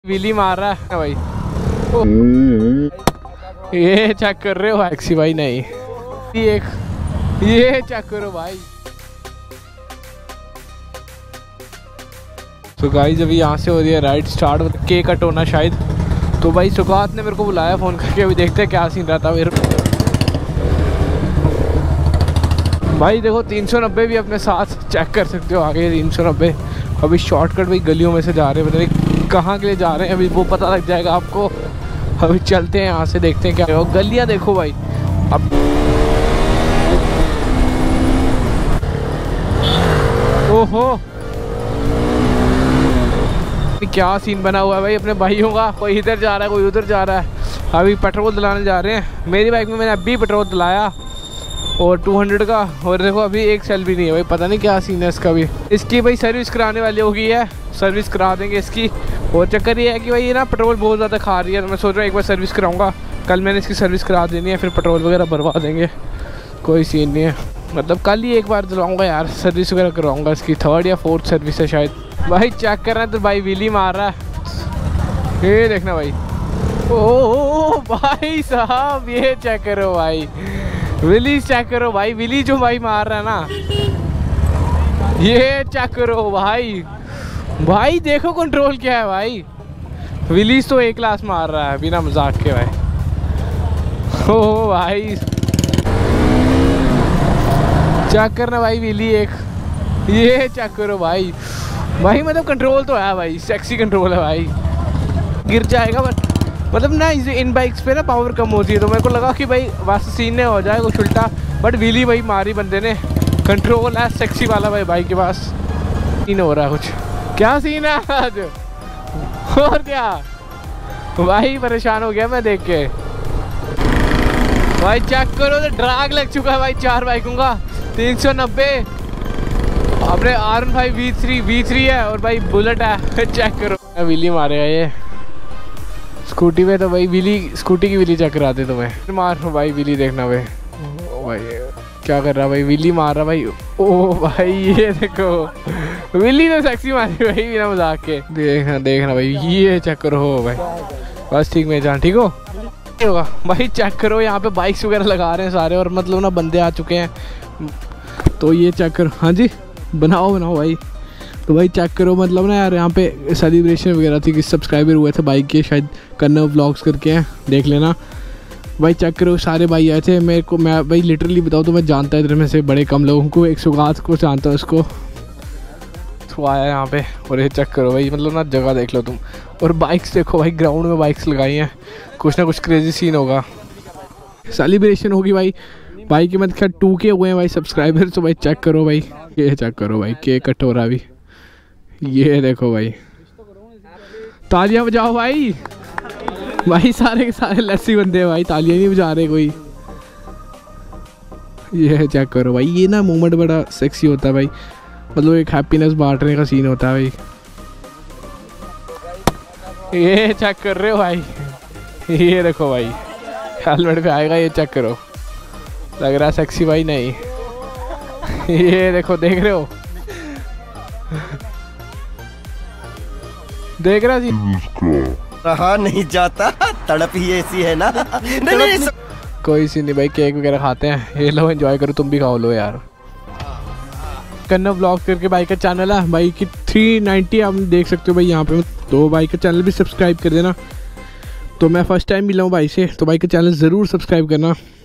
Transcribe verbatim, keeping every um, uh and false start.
Wheelie मार रहा है भाई। ये चेक कर रहे हो एक्सी भाई? नहीं, एक ये चेक करो भाई। तो गाइस अभी यहाँ से हो रही है राइड स्टार्ट, केक कट होना शायद। तो भाई सुकात ने मेरे को बुलाया फ़ोन करके, अभी देखते हैं क्या सीन रहता मेरे। भाई देखो तीन सौ नब्बे भी अपने साथ चेक कर सकते हो, आगे तीन सौ नब्बे। अभी शॉर्टकट भाई गलियों में से जा रहे हैं, पता नहीं कहाँ के लिए जा रहे हैं, अभी वो पता लग जाएगा आपको। अभी चलते हैं यहाँ से, देखते हैं क्या। गलियाँ देखो भाई, अब ओहो क्या सीन बना हुआ है भाई अपने भाइयों का। कोई इधर जा रहा है, कोई उधर जा रहा है। अभी पेट्रोल दिलाने जा रहे हैं। मेरी बाइक में मैंने अभी पेट्रोल दिलाया और दो सौ का, और देखो अभी एक सेल भी नहीं है भाई। पता नहीं क्या सीन है इसका भी। इसकी भाई सर्विस कराने वाली होगी है, सर्विस करा देंगे इसकी। और चक्कर ये है कि भाई ये ना पेट्रोल बहुत ज़्यादा खा रही है, तो मैं सोच रहा हूँ एक बार सर्विस कराऊंगा। कल मैंने इसकी सर्विस करा देनी है, फिर पेट्रोल वगैरह भरवा देंगे, कोई सीन नहीं है। मतलब कल ही एक बार दिलाऊंगा यार, सर्विस वगैरह करवाऊंगा इसकी। थर्ड या फोर्थ सर्विस है शायद। भाई चेक कर रहे हैं तो भाई व्हीली मार रहा है, ये देखना भाई। ओ भाई साहब ये चेक करो भाई, व्हीली चेक करो भाई। व्हीली जो भाई मार रहा है ना, ये चेक करो भाई। भाई देखो कंट्रोल क्या है भाई। व्हीलीज तो एक क्लास मार रहा है बिना मजाक के भाई। ओ भाई चेक करना भाई व्हीली एक, ये चेक करो भाई। भाई मतलब कंट्रोल तो है भाई, सेक्सी कंट्रोल है भाई। गिर जाएगा बट मतलब ना इन बाइक्स पे ना पावर कम होती है, तो मेरे को लगा कि भाई बस सीन ने हो जाए कुछ उल्टा, बट व्हीली भाई मारी बंदे ने। कंट्रोल है सेक्सी वाला भाई भाई के पास। सीन हो रहा है कुछ, क्या सीन है आज और क्या भाई। परेशान हो गया मैं देख के भाई। चेक करो तो ड्रैग लग चुका है भाई चार बाइकों का। तीन सौ नब्बे अपने R one five V three V three है और भाई बुलेट है। चेक करो व्हीली मारेगा ये स्कूटी पे, तो भाई व्हीली स्कूटी की व्हीली चेक कराते तुम्हें। मार भाई व्हीली देखना भाई। भाई क्या कर रहा भाई, व्हीली मार रहा भाई। ओ भाई ये देखो व्हीली तो सेक्सी मारी भाई बिना मजाक के। देखना देखना भाई, ये चेक करो हो भाई। बस ठीक मेरी जान, ठीक हो होगा भाई। चेक करो यहाँ पे बाइक्स वगैरह लगा रहे हैं सारे, और मतलब ना बंदे आ चुके हैं, तो ये चेक करो। हाँ जी बनाओ बनाओ भाई। तो भाई चेक करो मतलब ना यार, यहाँ पे सेलिब्रेशन वगैरह थी कि सब्सक्राइबर हुए थे बाइक के, शायद कन्नव व्लॉग्स करके हैं, देख लेना भाई। चेक करो सारे भाई आए थे। मेरे को मैं भाई लिटरली बताऊँ तो मैं जानता इधर में से बड़े कम लोगों को, एक सुगात को जानता हूँ उसको, तो आया यहाँ पे। और ये चेक करो भाई, मतलब ना जगह देख लो तुम। और बाइक्स देखो भाई, ग्राउंड में बाइक्स लगाई हैं, कुछ ना कुछ क्रेजी सीन होगा, सेलिब्रेशन होगी भाई। भाई के मतलब खैर टू के हुए हैं भाई सब्सक्राइबर, तो भाई चेक करो भाई, ये चेक करो भाई, केक कट हो रहा अभी। ये देखो भाई, तालियां बजाओ भाई। भाई सारे के सारे लस्सी बंदे हैं भाई, तालियां नहीं बजा रहे कोई। ये चेक करो भाई, ये ना मोमेंट बड़ा सेक्सी होता है भाई, मतलब एक हैप्पीनेस बांटने का सीन होता है भाई। ये चेक कर रहे हो भाई, ये देखो भाई हेलमेट पे आएगा, ये चेक करो। लग रहा है सेक्सी भाई? नहीं, ये देखो देख रहे हो, देख रहा जी, रहा नहीं जाता, तड़प ही ऐसी है ना। नहीं, नहीं, कोई सी नहीं भाई, केक वगैरह खाते हैं। ये लो एंजॉय करो, तुम भी खाओ लो यार। कन्नव व्लॉग करके भाई का चैनल है भाई की थ्री नाइन्टी आप देख सकते हो भाई यहाँ पे, तो भाई का चैनल भी सब्सक्राइब कर देना। तो मैं फर्स्ट टाइम मिला हूँ भाई से, तो भाई का चैनल ज़रूर सब्सक्राइब करना।